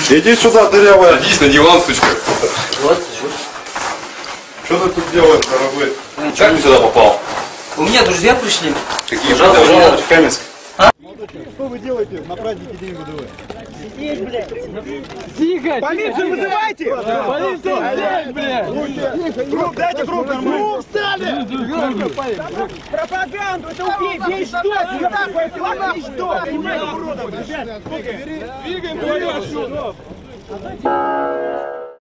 Иди сюда, дырявая. Садись на диван, сучка. Вот. Что ты тут делаешь, дорогой? Как ты сюда попал? У меня друзья пришли. Какие друзья? в Каменск. Что вы делаете на празднике День ВДВ? Сидеть, блядь! Тихо! Полицию вызывайте! Полицию здесь, блядь! Круг, дайте круг нормально! Круг встали! Пропаганду! Это убей! Весь что? Не так, весь что? Понимаете, уродов! Ребят, двигаем, говорю отсюда!